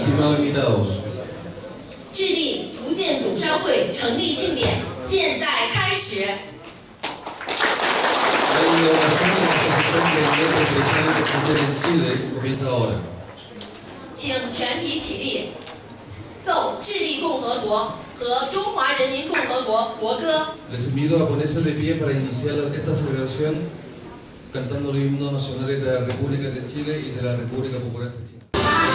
Estimados invitados， 致力福建总商会成立庆典现在开始。 La inauguración de la Asociación Gremial de Empresarios de Fútbol en Chile comienza ahora. 请全体起立，奏智利共和国和中华人民共和国国歌。 Les invito a ponerse de pie para iniciar esta celebración cantando los himnos nacionales de la República de Chile y de la República Popular de Chile.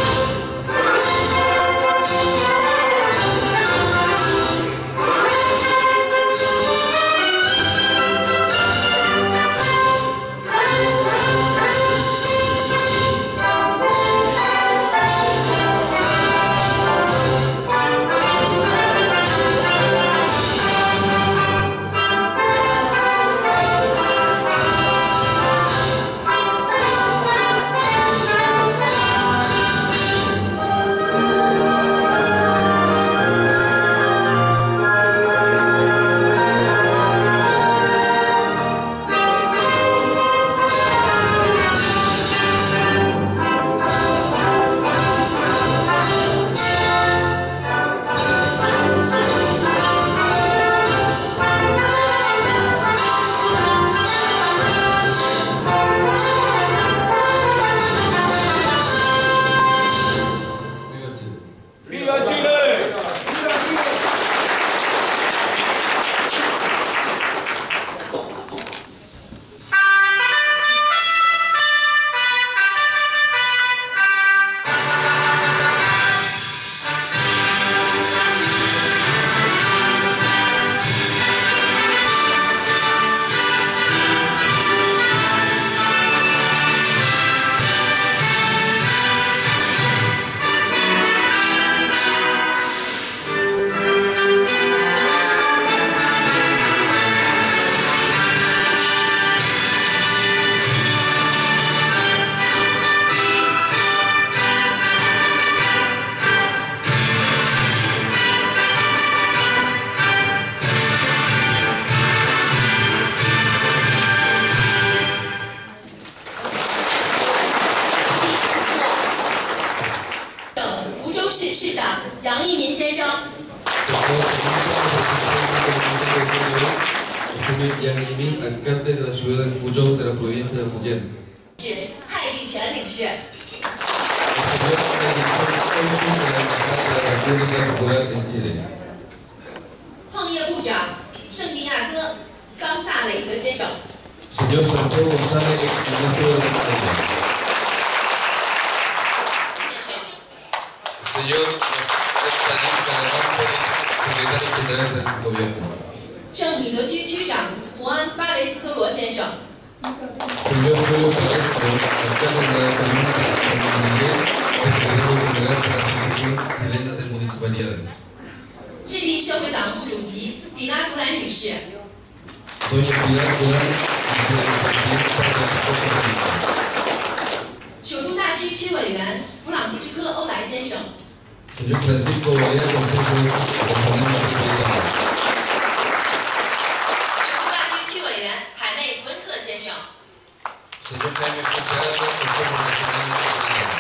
杨一民先生。 Yang Yimin, alcalde de la ciudad de Fuzhou de la provincia de Fujian. 是蔡立全领事。矿业部长圣地亚哥冈萨雷德先生。 Señor Santiago González, exministro de Economía. Señor Salim Calamante, secretario general del gobierno. 圣彼得区区长胡安巴雷斯科罗先生。 Señor Julio Cabezco, alcalde de la comuna de San Miguel, secretario general de la Asociación Chilena de Municipalidades. 智利社会党副主席比拉杜兰女士。 Doña Pilar Durán, vicepresidenta de la Esposa. 首都大区区委员弗朗西斯科欧莱先生。 Señor Francisco Valera, Consejo Regional Metropolitano. 先生 Señor Jaime Fuchara, Consejo Regional Metropolitano.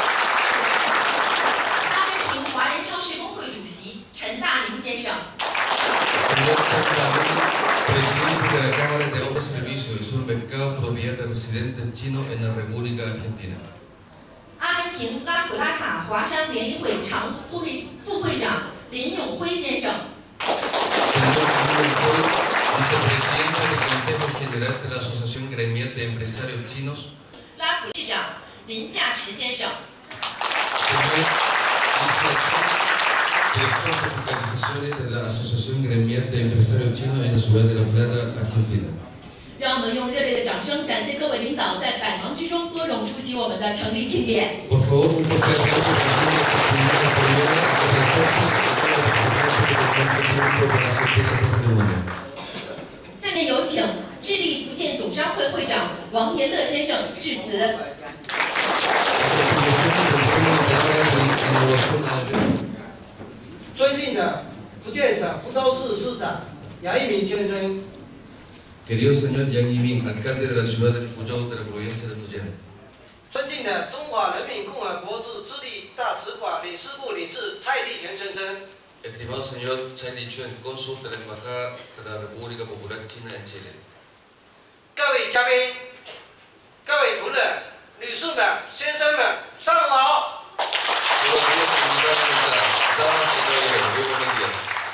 阿根廷华人超市工会主席陈大明先生。 Señor Chen presidente de la Cámara de Autoservicio y Supermercados Propiedad de Residentes Chinos en la República Argentina. 阿根廷拉普拉塔华商联谊会常副会长林永辉先生。 Vicepresidente del Consejo General de la Asociación Gremial de Empresarios Chinos. 拉普市长林夏池先生。 Señor director de fiscalizaciones de la Asociación Gremial de Empresarios Chinos en la ciudad de La Plata, Argentina. 让我们用热烈的掌声感谢各位领导在百忙之中拨冗出席我们的成立庆典。 Por favor, un fuerte aplauso para asistir a esta ceremonia. 下面有请智利福建总商会会长王延乐先生致辞。 尊敬的福建省福州市市长杨一民先生， Querido señor Yang Yimin, alcalde de la ciudad de Fuzhou de la provincia de Fujian. 尊敬的中华人民共和国驻智利大使馆领事部领事蔡立全先生， Estimado señor Chai Li-chuen, cónsul de la Embajada de la República Popular China en Chile. 各位嘉宾、各位同仁、女士们、先生们，上午好。 Buenos días, invitadas, damas y caballeros, muy buenos días.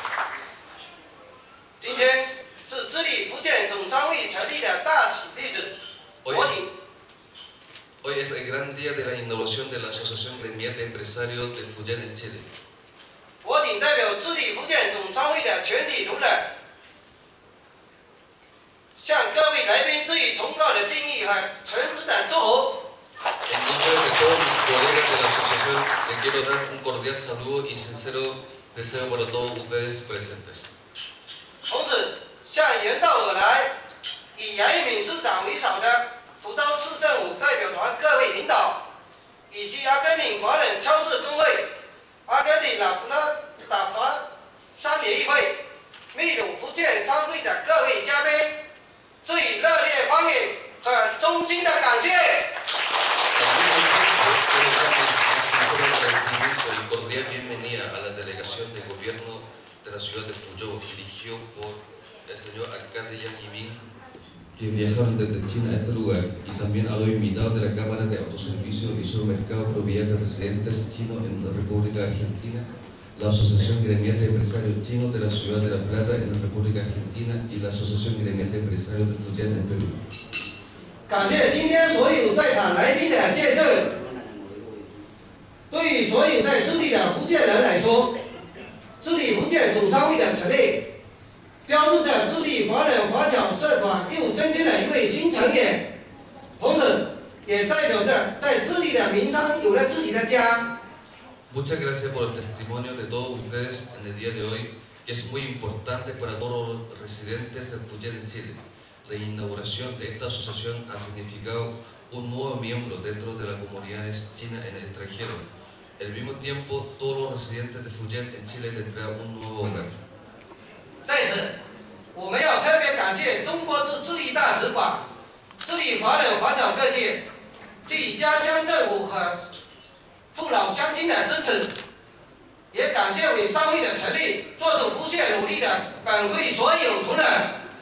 今天是智利福建总商会成立的大喜日子，我请 Hoy es el gran día de la inauguración de la Asociación Gremial de Empresarios de Fujian en Chile. 我谨代表智利福建总商会的全体同仁，向各位来宾致以崇高的敬意和诚挚的祝福。 En nombre de todos mis colegas de la asociación, les quiero dar un cordial saludo y sincero deseo para todos ustedes presentes. 同时，向远道而来，以杨一敏市长为首的福州市政府代表团各位领导，以及阿根廷华人超市工会、阿根廷拉布拉达华商联议会、秘鲁福建商会的各位嘉宾，致以热烈欢迎和衷心的感谢。 Al mismo tiempo, quiero dar mi sincero agradecimiento y cordial bienvenida a la delegación de gobierno de la ciudad de Fuzhou, dirigido por el señor alcalde Yang Yiming, que viajaron desde China a este lugar, y también a los invitados de la Cámara de Autoservicio y Supermercado Propiedad de Residentes Chinos en la República Argentina, la Asociación Gremial de Empresarios Chinos de la Ciudad de La Plata en la República Argentina y la Asociación Gremial de Empresarios de Fujian en Perú. 感谢今天所有在场来宾的见证。对于所有在智利的福建人来说，智利福建总商会的成立，标志着智利华人华侨社团又增添了一位新成员，同时也代表着在智利的民商有了自己的家。 Muchas gracias por el testimonio de todos ustedes en el día de hoy, que es muy importante para todos los residentes del Fujian en Chile. La inauguración de esta asociación ha significado un nuevo miembro dentro de la comunidad china en el extranjero. Al mismo tiempo, todos los residentes de Fujian en Chile tendrán un nuevo hogar. 在此，我们要特别感谢中国驻智利大使馆、智利华人华侨各界及家乡政府和父老乡亲的支持，也感谢为商会的成立做出不懈努力的本会所有同仁。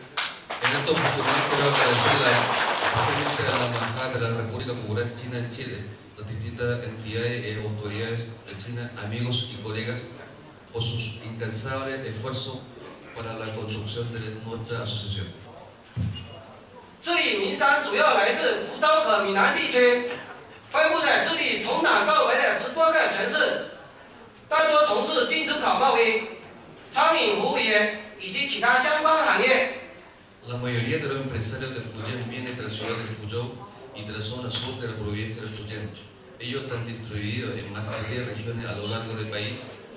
En esta oportunidad quiero agradecer especialmente a la Embajada de la República Popular China en Chile, las distintas entidades y autoridades de China, amigos y colegas, por sus incansables esfuerzos para la construcción de nuestra asociación. 智利民商主要来自福州和闽南地区，分布在智利从南到北的10多个城市，大多从事进出口贸易、餐饮服务业以及其他相关行业。 La mayoría de los empresarios de Fujian vienen de la ciudad de Fuzhou y de la zona sur de la provincia de Fujian. Ellos están distribuidos en más de 10 regiones a lo largo del país.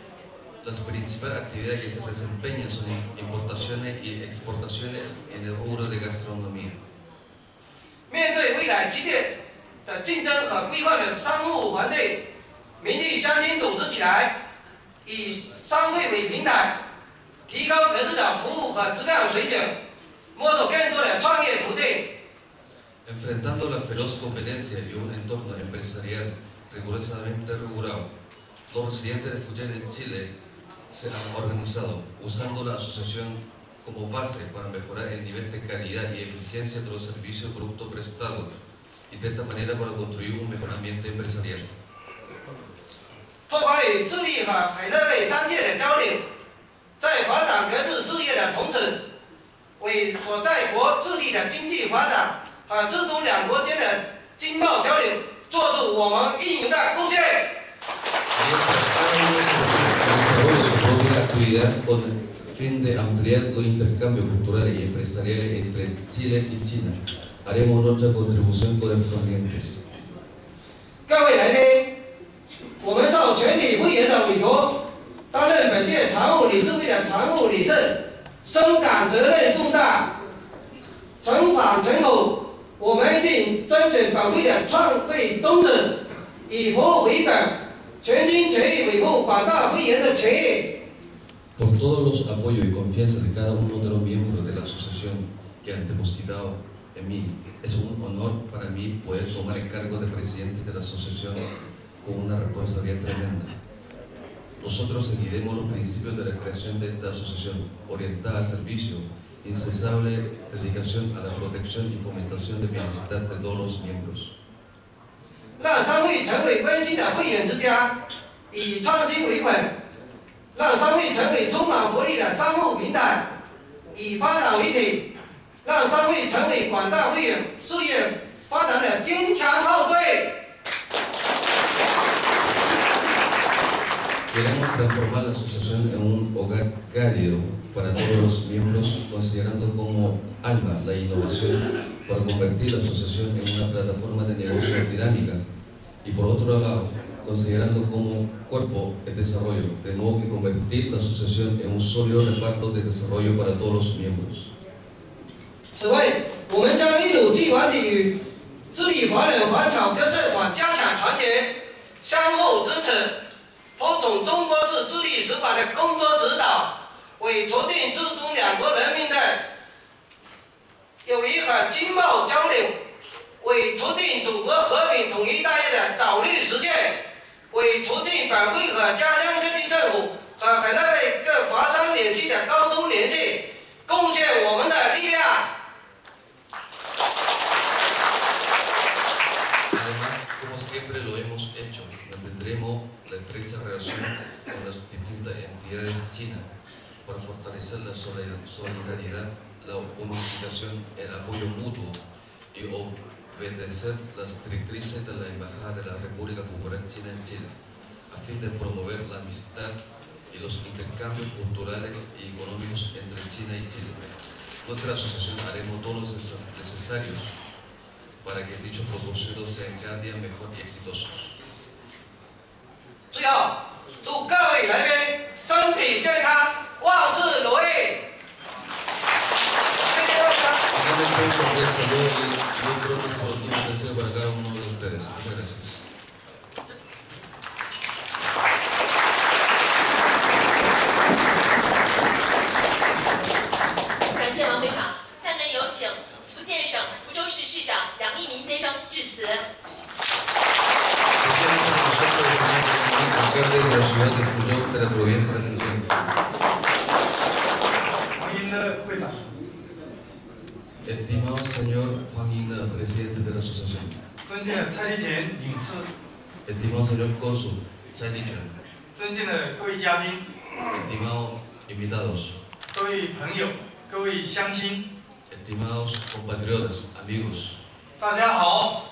Las principales actividades que se desempeñan son importaciones y exportaciones en el rubro de gastronomía. 面对未来激烈的竞争和规范的商务环境，民地乡亲组织起来，以商会为平台，提高各自的服务和质量水准。 摸索更多的创业途径。 Enfrentando la feroz competencia y un entorno empresarial rigurosamente regulado, los residentes de Fujian en Chile se han organizado usando la asociación como base para mejorar el nivel de calidad y eficiencia de los servicios y productos prestados y de esta manera para construir un mejor ambiente empresarial. 拓宽与智利和海内外商界的交流，在发展各自事业的同时。 为所在国智利的经济发展和智中两国间的经贸交流做出我们应有的贡献。 Mientras cada uno desarrolla su propia actividad con el fin de ampliar los intercambios culturales y empresariales entre Chile y China, haremos nuestra contribución correspondiente. 各位来宾，我们受全体会员的委托，担任本届常务理事会的常务理事。 深感责任重大，诚惶诚恐，我们定遵循本会的创会宗旨，以服务为本，全心全意维护广大会员的权益。 Por todos los apoyos y confianza de cada uno de los miembros de la asociación que han depositado en mí, es un honor para mí mí poder tomar el cargo de presidente de la asociación con una responsabilidad tremenda. Nosotros seguiremos los principios de la creación de esta asociación, orientada al servicio, incansable dedicación a la protección y fomentación del bienestar de todos los miembros. 让商会成为温馨的会员之家，以创新为本，让商会成为充满活力的商务平台，以发展为体，让商会成为广大会员事业发展的坚强后盾。 Queremos transformar la asociación en un hogar cálido para todos los miembros, considerando como alma la innovación para convertir la asociación en una plataforma de negocio dinámica y por otro lado, considerando como cuerpo el desarrollo, de modo que convertir la asociación en un sólido reparto de desarrollo para todos los miembros. 此外，我们将一如既往地与致力华人华侨各社团加强团结，相互支持。 服从中国式治理使馆的工作指导，为促进自中两国人民的友谊和经贸交流，为促进祖国和平统一大业的早日实现，为促进本会和家乡各地政府和海南卫各华商联系的沟通联系，贡献我们的力量。 Además, como siempre lo hemos hecho, mantendremos la estrecha relación con las distintas entidades chinas para fortalecer la solidaridad, la unificación, el apoyo mutuo y obedecer las directrices de la Embajada de la República Popular China en Chile, a fin de promover la amistad y los intercambios culturales y económicos entre China y Chile. Nuestra asociación haremos todos los necesarios para que dichos propósitos sean cada día mejor y exitosos. 最后，祝各位来宾身体健康，万事如意。谢谢大家。 Finalmente, un cordial saludo y muy pronto por un deseo para cada uno de ustedes. Muchas gracias. 感谢王会长，下面有请福建省福州市市长梁益民先生致辞。 alcalde de la ciudad de Fuyó, de la provincia de Fujian. 欢迎的会长， Estimado señor Juan Ina, presidente de la asociación. 尊敬的蔡立乾领事， Estimado señor cónsul Chai Li-Chuan. 尊敬的各位嘉宾， Estimados invitados. 各位朋友，各位乡亲， Estimados compatriotas, amigos. 大家好。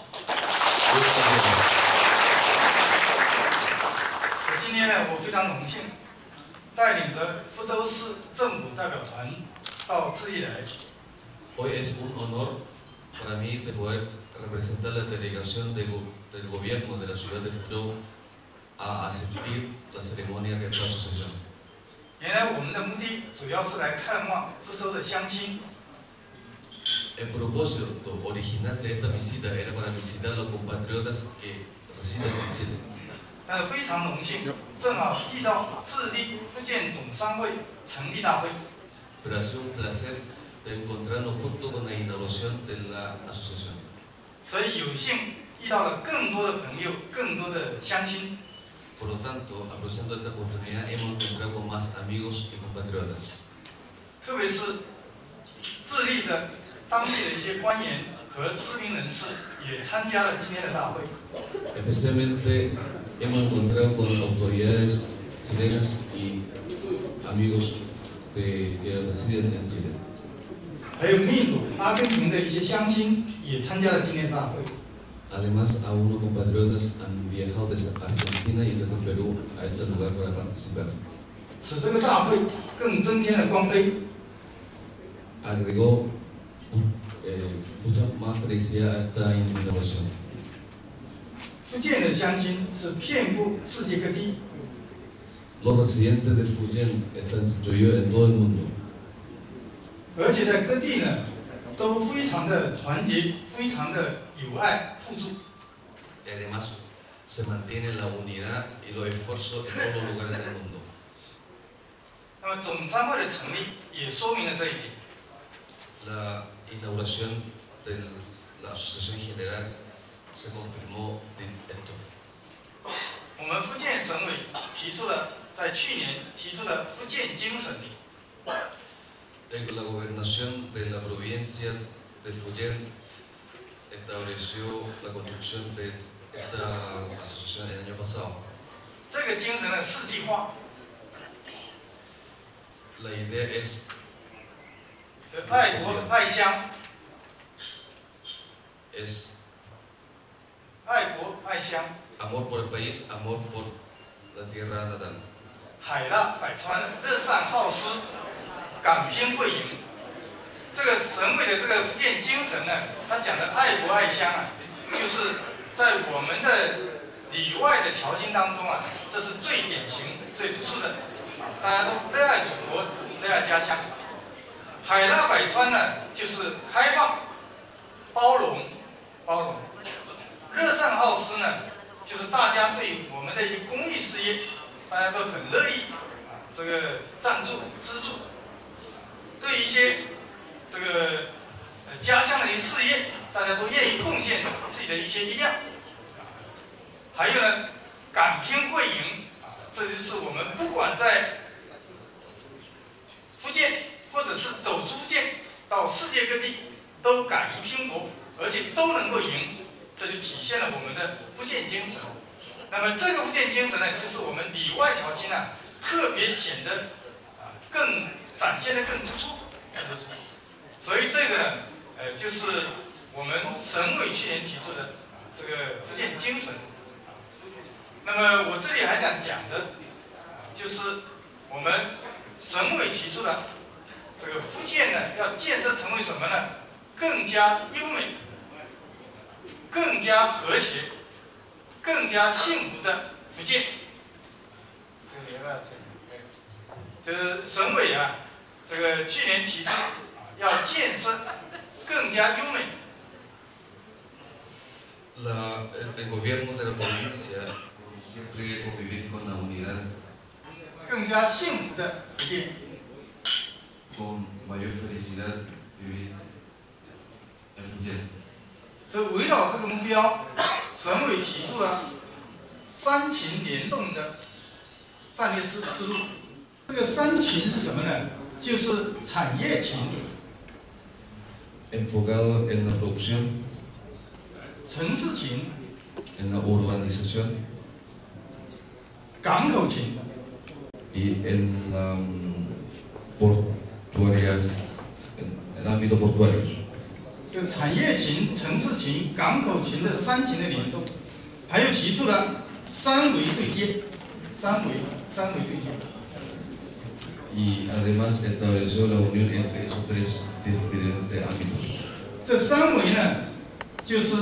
今天呢，我非常荣幸，带领着福州市政府代表团到智利来， Hoy es un honor para mí de poder representar la delegación del gobierno de la ciudad de Fuyó a asistir a la ceremonia de esta asociación. 原来我们的目的主要是来看望福州的乡亲， El propósito original de esta visita era para visitar a los compatriotas que residen en Chile. 但是非常荣幸，正好遇到智利福建总商会成立大会， Pero ha sido un placer encontrarnos junto con la inauguración de la asociación. 所以有幸遇到了更多的朋友，更多的乡亲。 Por lo tanto, aprovechando esta oportunidad, hemos encontrado con más amigos y compatriotas. 特别是智利的当地的一些官员和知名人士也参加了今天的大会。 Especialmente hemos encontrado con autoridades chilenas y amigos que residen en Chile. 还有秘鲁、阿根廷的一些乡亲也参加了今天的大会。 Además, algunos compatriotas han viajado desde Argentina y desde Perú a este lugar para participar. 使这个大会更增添了光辉。 Agregó mucha más felicidad a esta inauguración. 福建的乡亲是遍布世界各地， Los residentes de Fujian están distribuidos en todo el mundo. 而且在各地呢都非常的团结，非常的友爱互助。 Y además, se mantiene la unidad y los esfuerzos en todos los lugares del mundo. 那么总商会的成立也说明了这一点。 La inauguración de la Asociación General se confirmó esto. 我们福建省委在去年提出的福建精神里， La gobernación de la provincia de Fujian estableció la construcción de esta asociación el año pasado. 这个精神的四季化， La idea es 这爱国爱乡， es 爱国爱乡， amor por el país, amor por la tierra natal. 海纳百川，乐善好施，敢拼会赢。这个省委的这个福建精神呢，他讲的爱国爱乡啊，就是在我们的里外的条件当中啊，这是最典型、最突出的。大家都热爱祖国，热爱家乡。海纳百川呢，就是开放、包容。乐善好施呢，就是大家对我们的一些公益事业，大家都很乐意这个赞助资助。对一些这个家乡的一些事业，大家都愿意贡献自己的一些力量。还有呢，敢拼会赢这就是我们不管在福建，或者是走出福建到世界各地，都敢于拼搏，而且都能够赢，这就体现了我们的福建精神。那么这个福建精神呢，就是我们里外侨亲啊，特别显得更展现的更突出。所以这个呢，就是我们省委去年提出的这个福建精神。那么我这里还想讲的，就是我们省委提出的这个福建呢，要建设成为什么呢？更加优美、更加和谐、更加幸福的福建。就是省委啊，这个去年提出要建设更加优美。 El gobierno de la provincia siempre convivir con la unidad, 更加幸福的福建， con mayor felicidad vivir en Fujian. 所以围绕这个目标，省委提出了三秦联动的战略思路。这个三秦是什么呢？就是产业秦、 Enfocado en la producción, 城市秦、 en la urbanización 港口秦。 y en la portuarias, en el ámbito portuario. 就产业秦、城市秦、港口秦的三秦的联动，还有提出了三维对接，三维对接。 Y además estableció la unión entre esos tres diferentes ámbitos. 这三维呢，就是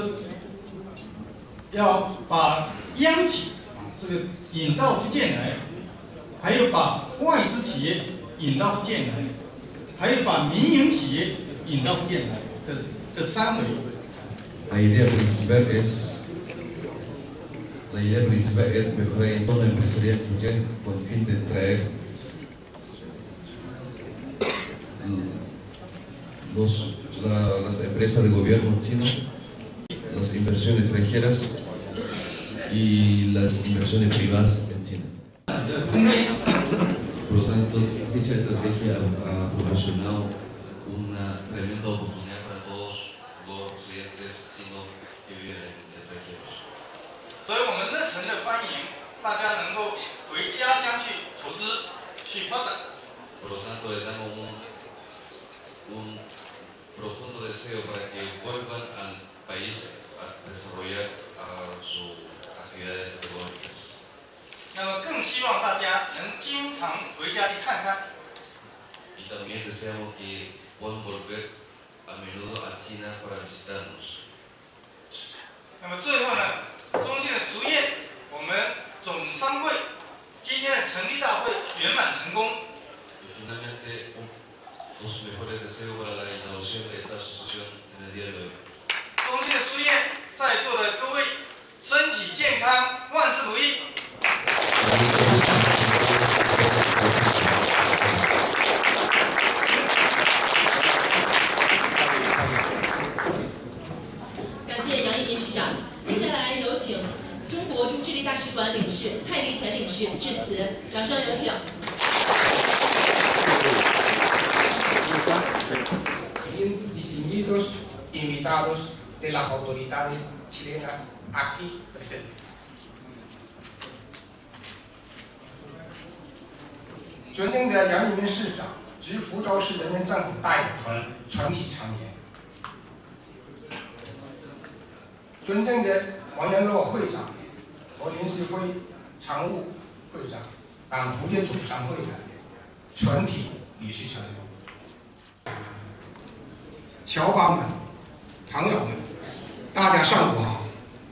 要把央企这个引到福建来，还有把外资企业引到福建来，还有把民营企业引到福建来，这三维。 La idea principal es mejorar el entorno empresarial en Fujian con el fin de traer las empresas de gobierno chino, las inversiones extranjeras y las inversiones privadas en China. Por lo tanto, dicha estrategia ha proporcionado una tremenda oportunidad para todos los residentes chinos que viven en extranjeros. 所以我们热诚的欢迎大家能够回家乡去投资、去发展。 Por lo tanto, le damos un profundo deseo para que vuelvan al país a desarrollar sus actividades económicas. 那么更希望大家能经常回家去看看。 Y también deseamos que puedan volver a menudo a China para visitarnos. 那么最后呢，中信的竹业，我们总商会今天的成立大会圆满成功。 Y finalmente, los mejores deseos para la instalación de esta asociación en el día de hoy. 中信的竹业，在座的各位，身体健康，万事如意。 感谢杨一民市长。接下来有请中国驻智利大使馆领事蔡立全领事致辞，掌声有请。 Distinguidos invitados de las autoridades chilenas aquí presentes. 尊敬的杨一民市长及福州市人民政府代表团全体成员，尊敬的王元洛会长和林世辉常务会长，党福建总商会的全体理事成员，侨胞们、朋友们，大家上午好。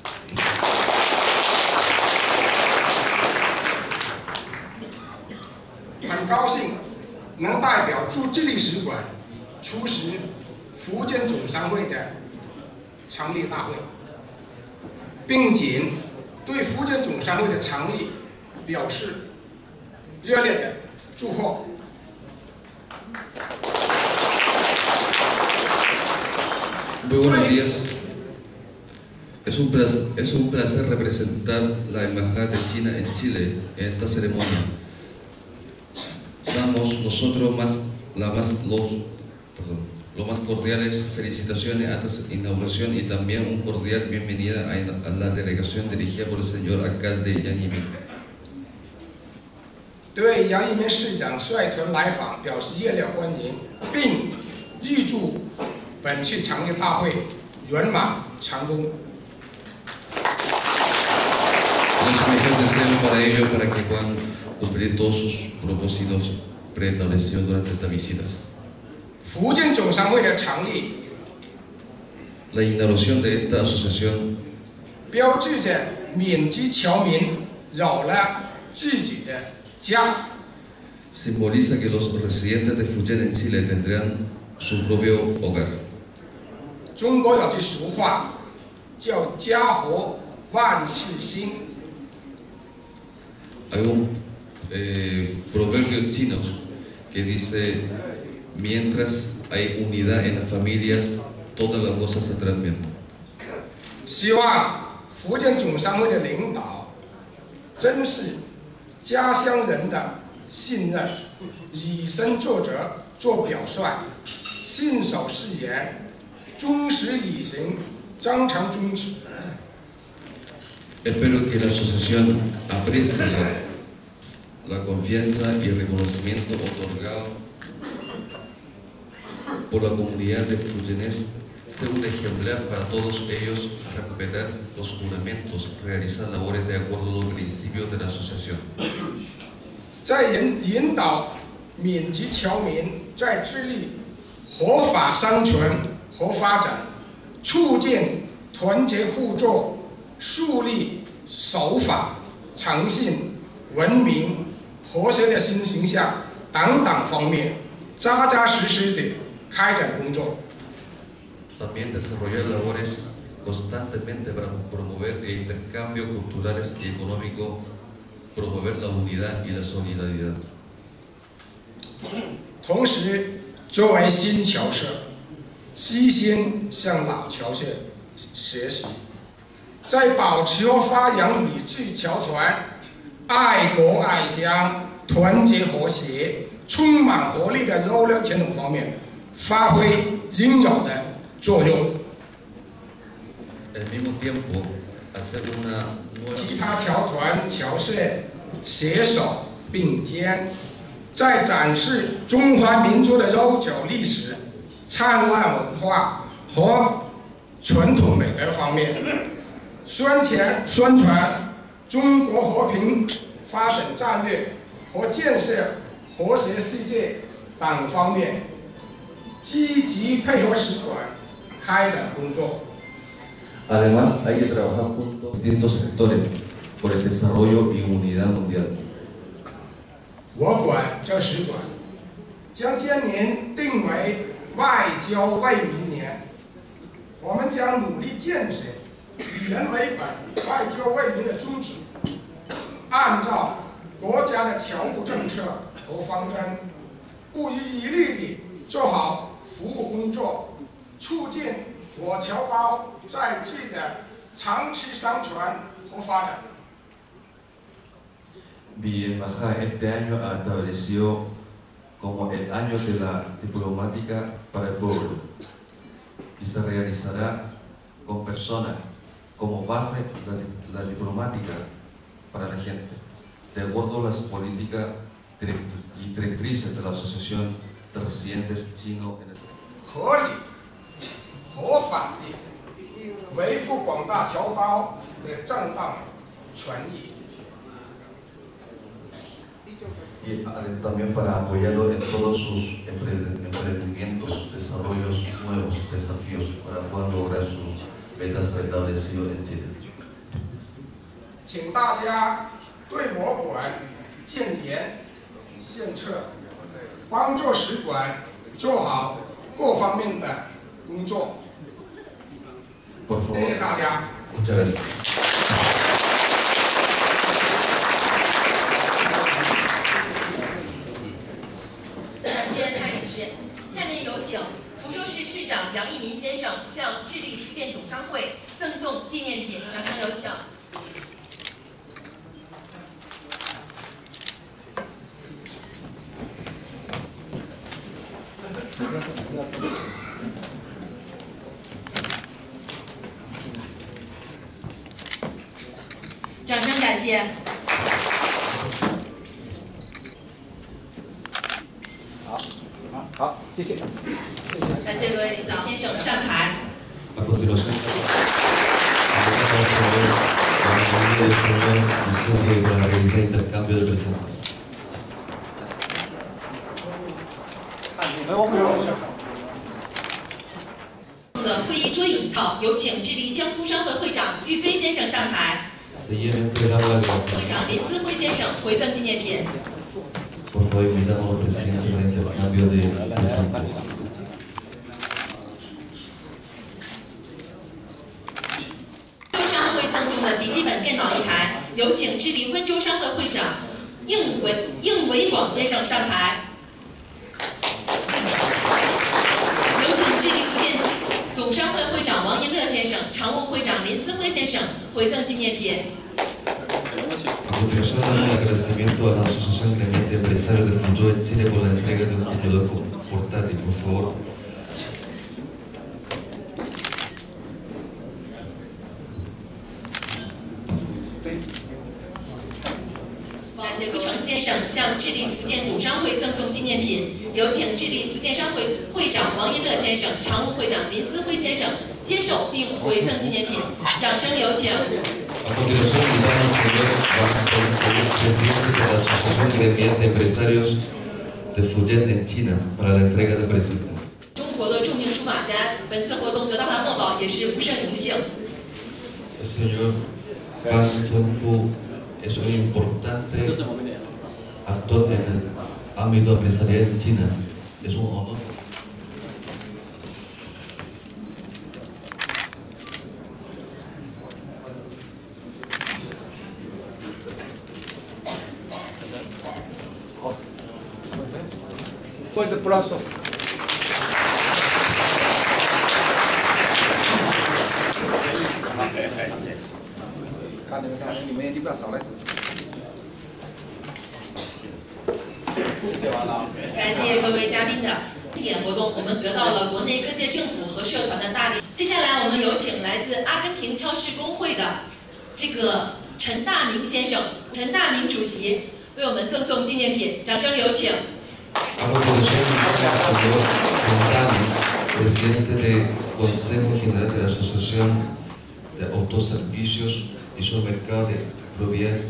很高兴能代表驻智利使馆出席福建总商会的成立大会，并仅对福建总商会的成立表示热烈的祝贺。 Muy buenos días. Es un placer representar la Embajada de China en Chile en esta ceremonia. Damos nosotros los más cordiales felicitaciones a esta inauguración y también un cordial bienvenida a la delegación dirigida por el señor alcalde Yang Yimin. 对杨一民市长率团来访表示热烈欢迎，并预祝本次成立大会圆满成功。 Nuestro mejor deseo para ellos para que puedan cumplir todos sus propósitos preestablecidos durante estas visitas. 福建总商会的成立， La inauguración de esta asociación 标志着闽籍侨民有了自己的家。 simboliza que los residentes de Fujian en Chile tendrán su propio hogar. 中国有句俗话叫“家和万事兴”。 Hay un proverbio chino que dice, mientras hay unidad en las familias, todas las cosas saldrán bien. 希望福建总商会的领导珍视家乡人的信任，以身作则，做表率，信守誓言，忠实履行章程宗旨。 Espero que la asociación aprecie la confianza y el reconocimiento otorgado por la comunidad de Fujianés, ser un ejemplar para todos ellos, respetar los juramentos, realizar labores de acuerdo a los principios de la asociación. 在引导闽籍侨民在智利合法生存和发展，促进团结互助，树立守法、诚信、文明、和谐的新形象等等方面，扎扎实实地开展工作。 También desarrollar labores constantemente para promover el intercambio culturales y económico, promover la unidad y la solidaridad. 同时，作为新侨社，悉心向老侨社学习，在保持和发扬理智侨团爱国爱乡、团结和谐、充满活力的优良传统方面，发挥应有的作用。 Al mismo tiempo, hacer una nueva 其他侨团侨社携手并肩，在展示中华民族的悠久历史、灿烂文化和传统美德方面，宣传中国和平发展战略和建设和谐世界等方面，积极配合使馆开展工作。 Además, hay que trabajar juntos en distintos sectores por el desarrollo y unidad mundial. 我馆这使馆将今年定为外交为民年，我们将努力践行以人为本、外交为民的宗旨，按照国家的侨务政策和方针，不遗余力地做好服务工作，促进火侨胞在地的长期生存和发展。 Mi embajada este año ha establecido como el año de la diplomática para el pueblo y se realizará con personas como base la diplomática para la gente, de acuerdo a las políticas y directrices de la Asociación de Residentes Chinos en el país. 合理、合法地维护广大侨胞的正当权益。 Y también para apoyarlo en todos sus emprendimientos, desarrollos nuevos, desafíos, para puedan lograr sus metas establecidas en Chile. 请大家对我馆建言献策，帮助使馆做好各方面的工作。 Por favor. 谢谢大家。 Muchas gracias. 下面有请福州市市长杨益民先生向智利福建总商会赠送纪念品，掌声有请。掌声感谢。 好，谢谢。 感谢各位领导先生上台。 A continuación, para realizar intercambio de presentes. 的会议桌椅一套，有请智利江苏商会会长玉飞先生上台。会长林思辉先生回赠纪念品。 Por favor, invitamos al presidente para intercambio de presentes. 温州商会赠送的笔记本电脑一台，有请智利温州商会会长应维广先生上台。有请智利福建总商会会长王银乐先生、常务会长林思辉先生回赠纪念品。 A continuación, damos el agradecimiento a la Asociación de Empresarios de Fuzhou de Chile por la entrega de un computador portátil, por favor. 感谢顾成先生向智利福建总商会赠送纪念品，有请智利福建商会会长王银乐先生、常务会长林思辉先生接受并回赠纪念品，掌声有请。 A continuación, invitamos al señor presidente de la Asociación Gremial de Empresarios de Fujian en China para la entrega de presentes. 中国的著名书法家，本次活动得到他墨宝也是不胜荣幸。 El señor Pan Chengfu es un importante actor en el ámbito empresarial en China. Es un honor. Fuerte aplauso.看你们眼睛不要少来。 感谢各位嘉宾的庆典活动，我们得到了国内各界政府和社团的大力。接下来，我们有请来自阿根廷超市工会的这个陈大明先生，陈大明主席为我们赠送纪念品，掌声有请。 A continuación, al señor Fontana, presidente del Consejo General de la Asociación de Autoservicios y Supermercados de Propiedad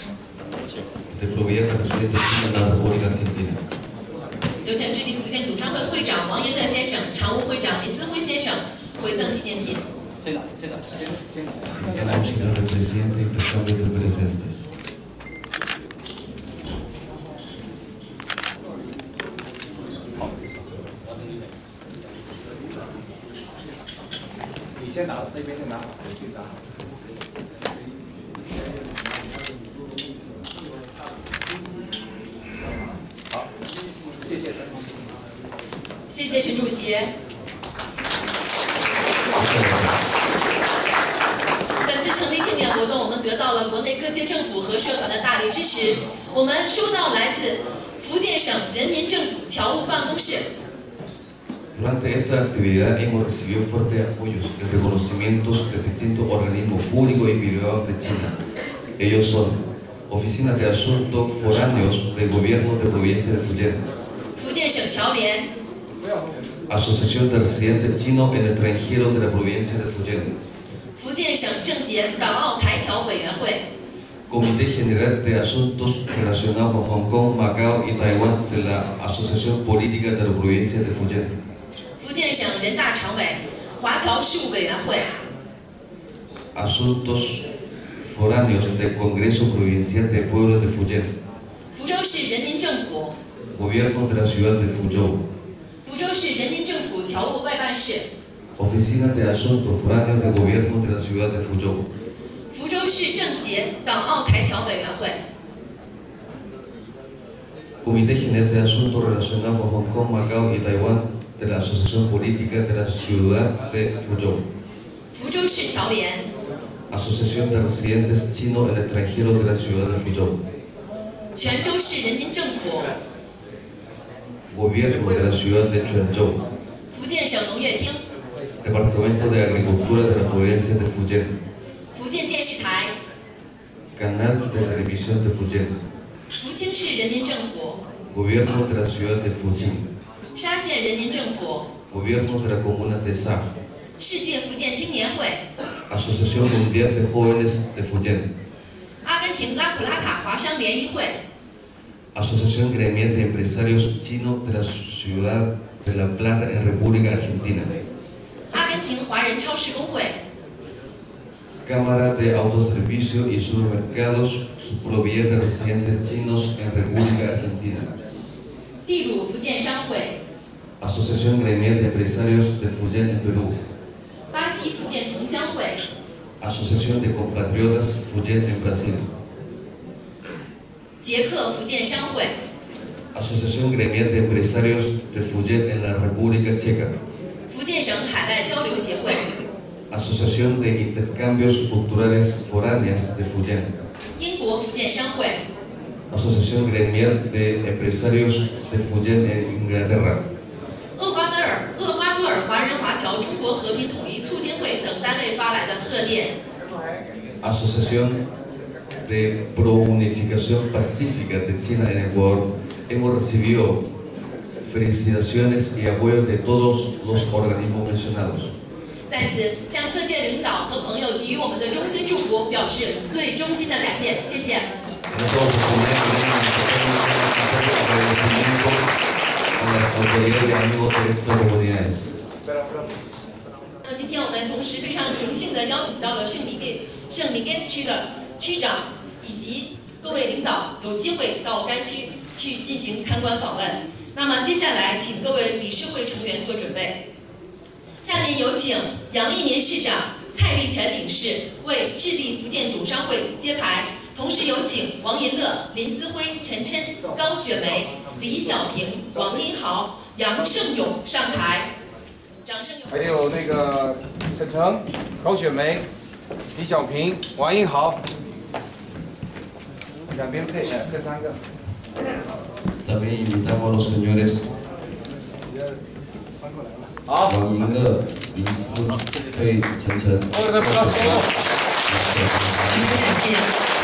de residentes chinos en la República Argentina. 有请智利福建总商会会长王银乐先生、常务会长林思辉先生回赠纪念品。 Invitamos al señor presidente intercambio de presentes. 你先拿，那边先拿，回去拿。好，谢谢陈主席。 谢谢陈主席。 活动，我们得到了国内各界政府和社团的大力支持。我们收到来自福建省人民政府侨务办公室。 Durante esta actividad hemos recibido fuertes apoyos y reconocimientos de distintos organismos públicos y privados de China. Ellos son Oficina de Asuntos Foráneos del Gobierno de Provincia de Fujian, 福建省侨联、 Asociación de Residentes Chinos en el Extranjero de la Provincia de Fujian, 福建省政协港澳台侨委员会、 Comité General de Asuntos Relacionados con Hong Kong, Macao y Taiwán de la Asociación Política de la Provincia de Fujian, 福建省人大常委、华侨事务委员会、 Asuntos Foráneos del Congreso Provincial del Pueblo de Fujian, 福州市人民政府、 Gobierno de la Ciudad de Fuzhou, 福州市人民政府侨务外办事、 Oficina de Asuntos Foráneos del Gobierno de la Ciudad de Fuzhou, 福州市政协港澳台侨委员会、 Comité General de Asuntos Relacionados con Hong Kong, Macao y Taiwán de la Asociación Política de la Ciudad de Fuzhou, 福州市侨联、 Asociación de Residentes Chinos en el Extranjero de la Ciudad de Fuzhou, 泉州市人民政府、 Gobierno de la Ciudad de Quanzhou, 福建省农业厅、 Departamento de Agricultura de la Provincia de Fujian, 福建电视台、 Canal de Televisión de Fujian, 福清市人民政府、 Gobierno de la Ciudad de Fujian, 沙县人民政府、 Gobierno de la Comuna de Sa, 世界福建青年会、 Asociación Mundial de Jóvenes de Fujian, 阿根廷拉普拉塔华商联谊会、 Asociación Gremial de Empresarios Chinos de la Ciudad de La Plata en República Argentina, 阿根廷华人超市工会、 Cámara de Autoservicio y Supermercados Provincia de Residentes Chinos en República Argentina, 秘鲁福建商会、 Asociación Gremial de Empresarios de Fujian en Perú, 巴西福建同乡会、 Asociación de Compatriotas Fujian en Brasil, 捷克福建商会、 Asociación Gremial de Empresarios de Fujian en la República Checa, 福建省海外交流协会、 Asociación de Intercambios Culturales Foráneas de Fujian, 英国福建商会、 Asociación Gremial de Empresarios de Fujian en Inglaterra, 厄瓜多尔华人华侨中国和平统一促进会等单位发来的贺电。 Asociación de Pro-Unificación Pacífica de China en Ecuador, hemos recibido felicitaciones y apoyo de todos los organismos mencionados. 在此，向各界领导和朋友给予我们的衷心祝福，表示最衷心的感谢，谢谢。 En esta oportunidad queremos manifestar un agradecimiento a las autoridades y amigos de estas comunidades. 那今天我们同时非常荣幸地邀请到了圣米根区的区长以及各位领导有机会到该区去进行参观访问。那么接下来，请各位理事会成员做准备。下面有请杨立民市长、蔡立全领事为致力福建总商会揭牌，同时有请王银乐、林思辉、陈琛、高雪梅、李小平、王一豪、杨胜勇上台。掌声有请。 还有那个陈诚、高雪梅、李小平、王英豪，两边配3个。 También invitamos a los señores 好。 王银乐、林思慧、陈诚。 我的不要说。 非常感谢。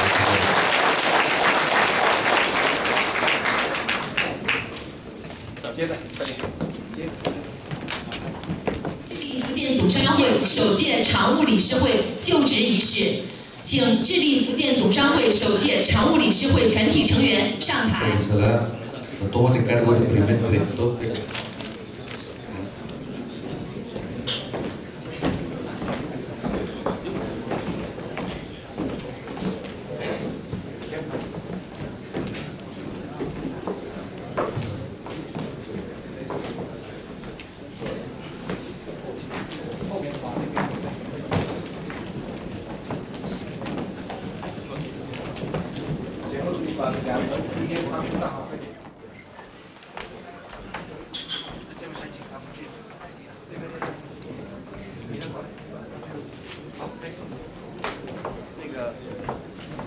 接着，快点。 致力福建总商会首届常务理事会就职仪式，请致力福建总商会首届常务理事会全体成员上台。 La toma de cargo del primer director de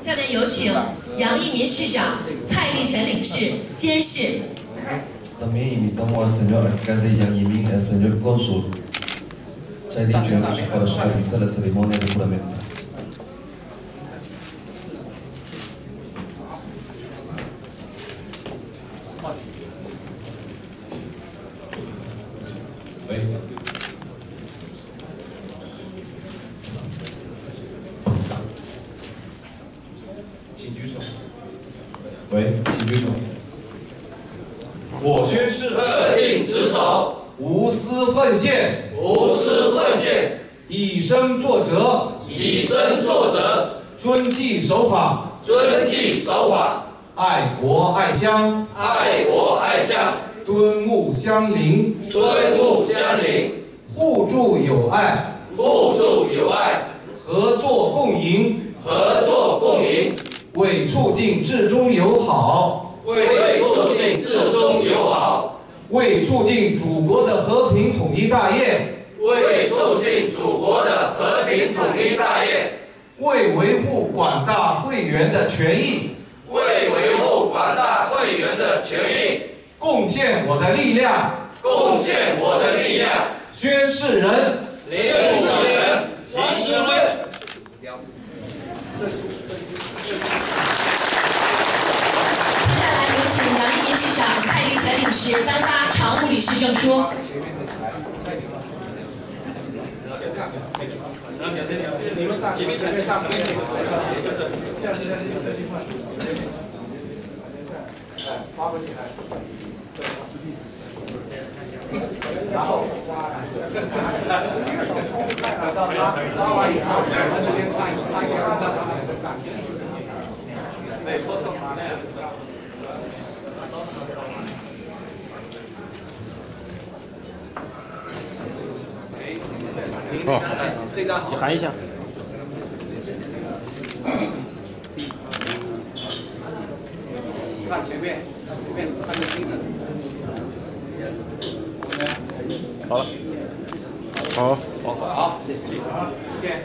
下面有请杨一民市长、蔡立全领事监事。 También invitamos al señor alcalde Yang Yimin y al señor cónsul Tsai Li-chuen para supervisar la ceremonia de juramento. 喂，请举手。我宣誓恪尽职守， 无私奉献， 无私奉献， 以身作则， 以身作则， 遵纪守法， 遵纪守法， 爱国爱乡， 爱国爱乡， 敦睦相邻， 敦睦相邻， 互助友爱， 互助友爱， 合作共赢， 合作共赢， 为促进治中友好， 为促进治中友好， 为促进祖国的和平统一大业， 为促进祖国的和平统一大业， 为维护广大会员的权益， 为维护广大会员的权益， 贡献我的力量， 贡献我的力量。 宣誓人宣誓人李世瑞。 接下来有请杨一民市长、蔡立全领事颁发常务理事证书。 你们站，前面站，发过去然后拉完以后，这边站一站。对，说干嘛呢？哦，这张好，你喊一下。看前面，看着清楚。好了，好，谢谢。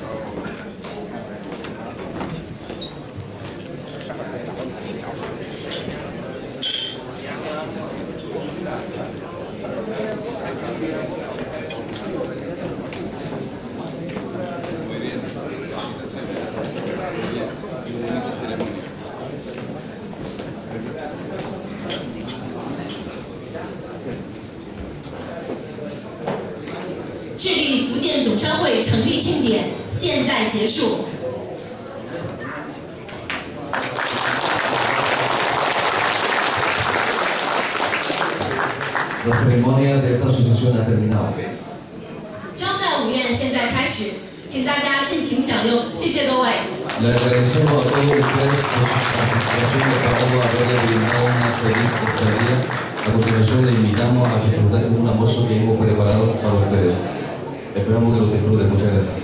致力福建总商会成立庆典现在结束。 La ceremonia de esta asociación ha terminado. 招待午宴现在开始，请大家尽情享用，谢谢各位。 Le agradecemos a todos ustedes por su participación y tratamos de haberles brindado una feliz estadía. A continuación les invitamos a disfrutar de un almuerzo que hemos preparado para ustedes. Esperamos que lo disfruten. Muchas gracias.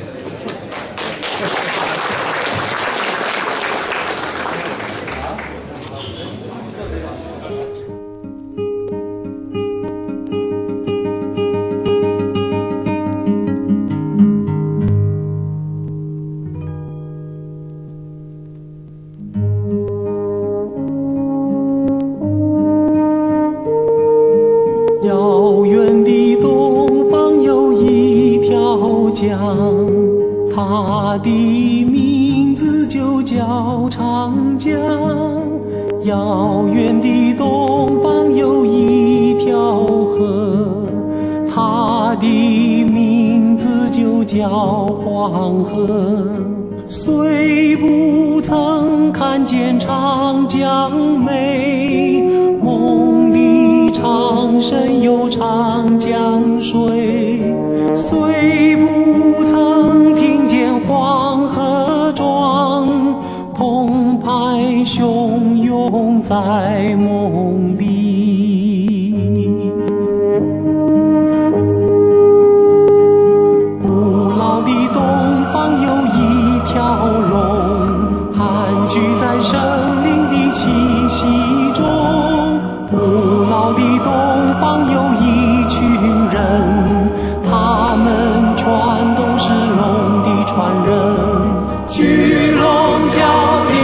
巨龙角。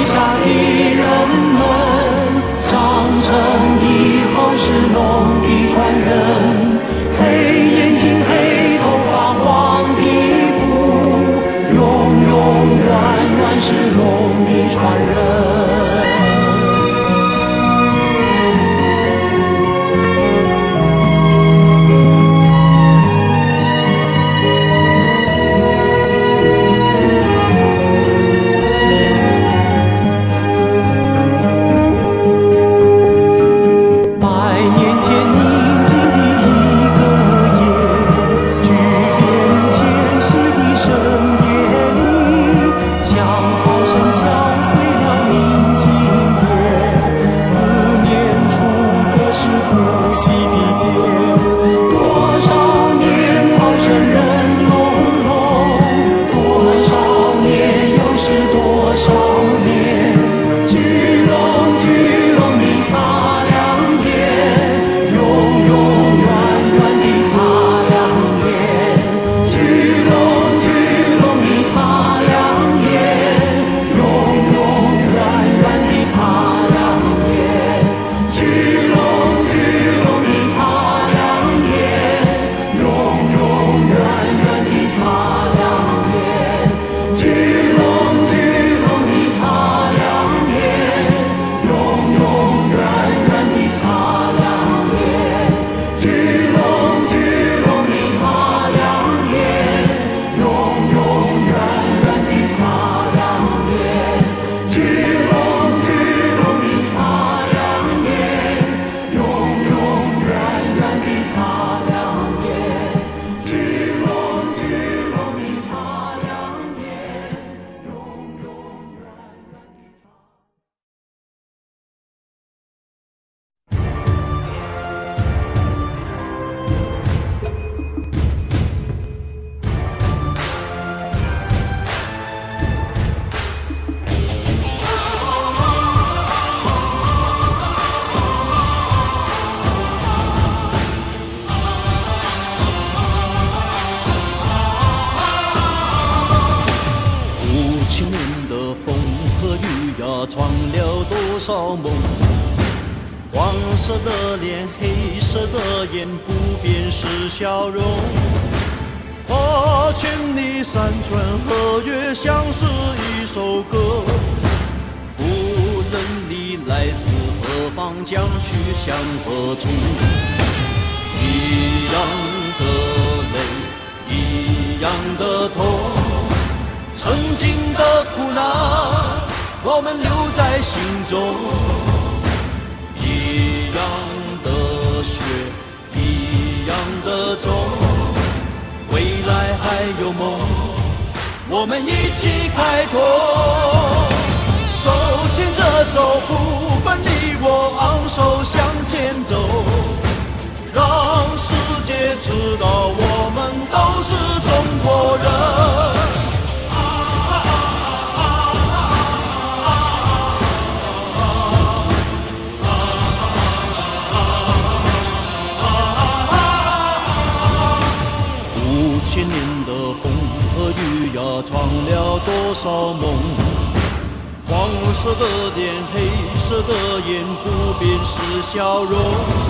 是龙的传人。 闯了多少梦？黄色的脸，黑色的眼，不变是笑容。千里山川河岳，像是一首歌。无论你来自何方，将去向何处，一样的泪，一样的痛，曾经的苦难，我们留在心中，一样的血，一样的种，未来还有梦，我们一起开拓，手牵着手，不分你我，昂首向前走，让世界知道我们都是中国人。5000年的风和雨呀，闯了多少梦？黄色的脸，黑色的眼，不变是笑容。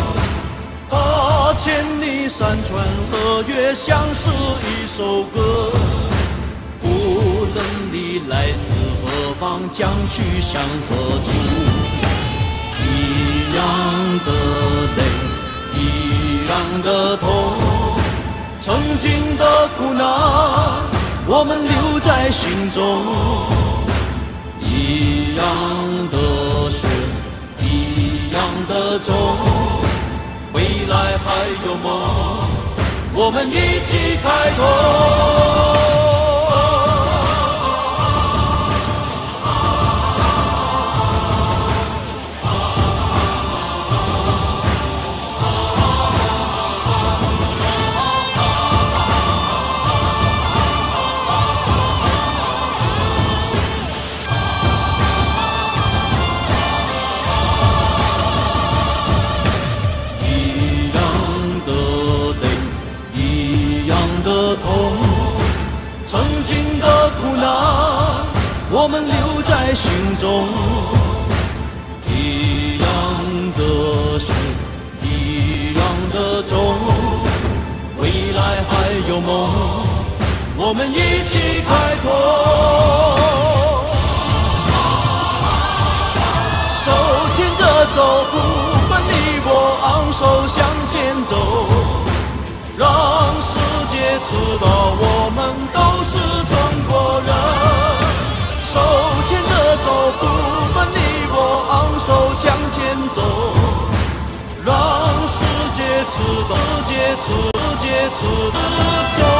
千里山川河岳，像是一首歌。无论你来自何方，将去向何处，一样的泪，一样的痛。曾经的苦难，我们留在心中，一样的血，一样的种，未来还有梦，我们一起开拓。曾经的苦难，我们留在心中，一样的血，一样的种，未来还有梦，我们一起开拓。 让世界知道我们都是中国人。手牵着手，不分你我，昂首向前走，让世界知道，世界知道。